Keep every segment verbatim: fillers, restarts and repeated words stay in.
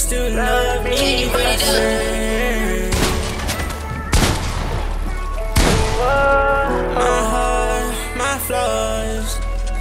still love me the same. My heart, my flaws.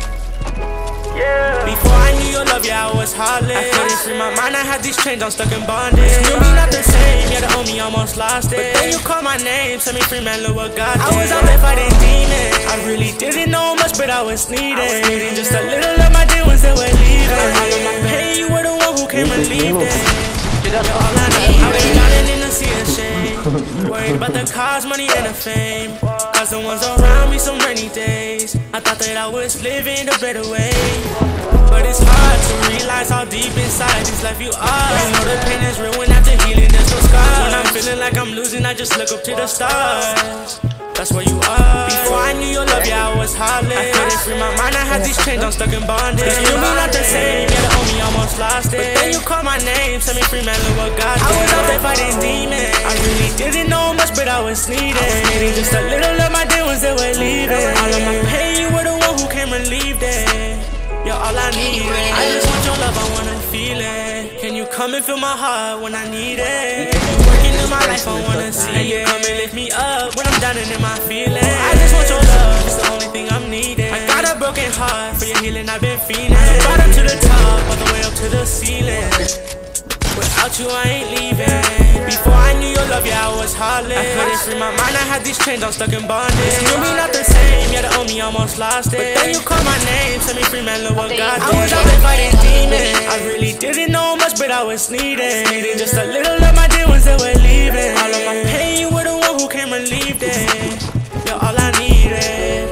Before I knew your love, yeah, I was heartless. I couldn't free my mind, I had these chains, I'm stuck in bondage. Still me not the same, yeah, the homie almost lost it. But then you called my name, set me free, man, look what God did. I was out there fighting demons. I really didn't know much, but I was needed. I was needing just a little of my dear ones that were leaving. All of my pain, you were the one who came relieved it. You're all I need. I've been drowning in the sea of shame, worried about the cars, money, and the fame. Cause the ones around me so many days, I thought that I was living a better way. But it's hard to realize how deep inside this life you are. You know the pain is real when after healing there's no scars. When I'm feeling like I'm losing, I just look up to the stars. That's where you are. Before I knew your love, yeah, I was heartless. I couldn't free my mind, I had these chains, I'm stuck in bondage. Still me not the same, yeah, the homie almost lost it. But then you called my name, set me free, man, look what God did. I was out there fighting demons. I really didn't know much, but I was needed. I was needing just a little of my dear ones that were leaving. All of my pain, you were the one who came relieved it. You're all I need. I just want your love, I wanna feel it. Can you come and fill my heart when I need it? Working in my life, I wanna see it. Come and lift me up when I'm down and in my feelings. I just want your love, it's the only thing I'm needing. I got a broken heart, for your healing I've been feeling. From the bottom to the top, all the way up to the ceiling. Without you, I ain't leaving. Before I knew your love, yeah, I was heartless. I couldn't free my mind, I had these chains, I'm stuck in bondage. Still me not the same, yeah, the homie almost lost it. But then you called my name, set me free, man, look what God did. I was out there fighting demons. I really didn't know much, but I was needing. Needing just a little of my dear ones that were leaving. All of my pain, you were the one who came relieved it. You're all I needed.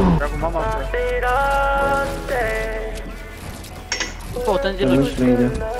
Nossa. Pô, tanto de luz.